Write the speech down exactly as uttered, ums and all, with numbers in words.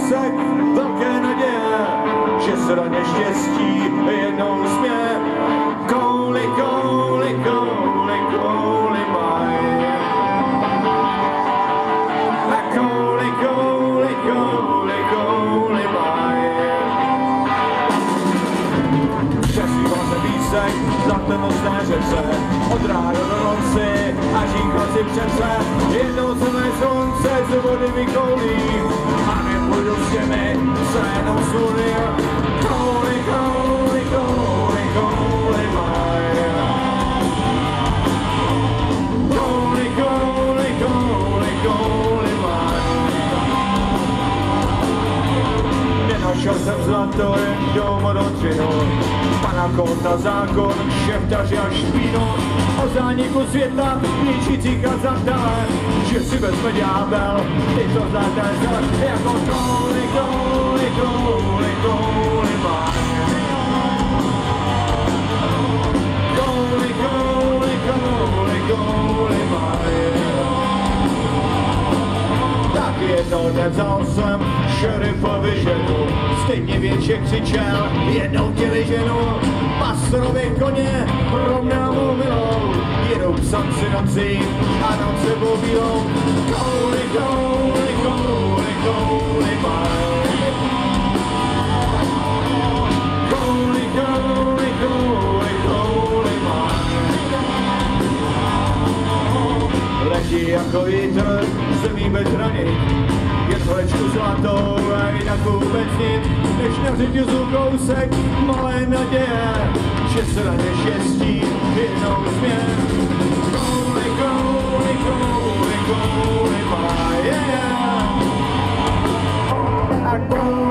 kousek velké naděje, že se na neštěstí jednou směje. Kouli, kouli, kouli, kouli maj. A kouli, kouli, kouli, kouli maj. Přesýval se písek zlatonostné řece, od rána do noci a říkal si přece, jednou se mé slunce z vody vykoulí a nepůjdu s těmi, co jenom sluny. Kouli, kouli, kouli, kouli maj. Kouli, kouli, kouli, kouli maj. Nenašel jsem zlato jen doma do třinu, pana kota zákon, šeftaři a špínu, o zániku světa ničící kazatele, že si vezme ďábel tyto zlaté zle, jako kouli, kouli, kouli, kouli maj. Kouli, kouli, kouli, kouli maj. Tak jednou den vzal jsem šerifovi ženu, stejně větše křičel, jednou tě vyženu. Pastrovi koně rovná mu milou, jedou psanci nocí a noc sebou bílou. Kouli, kouli, kouli, kouli maj. Kouli, kouli, kouli, kouli maj. Letí jako vítr, zemí bez hranic, jen holečku zlatou a jinak vůbec nic, než na řetězu kousek malé naděje, že se na neštěstí jednou směje. Kouli, kouli, kouli, kouli maj. A kouli,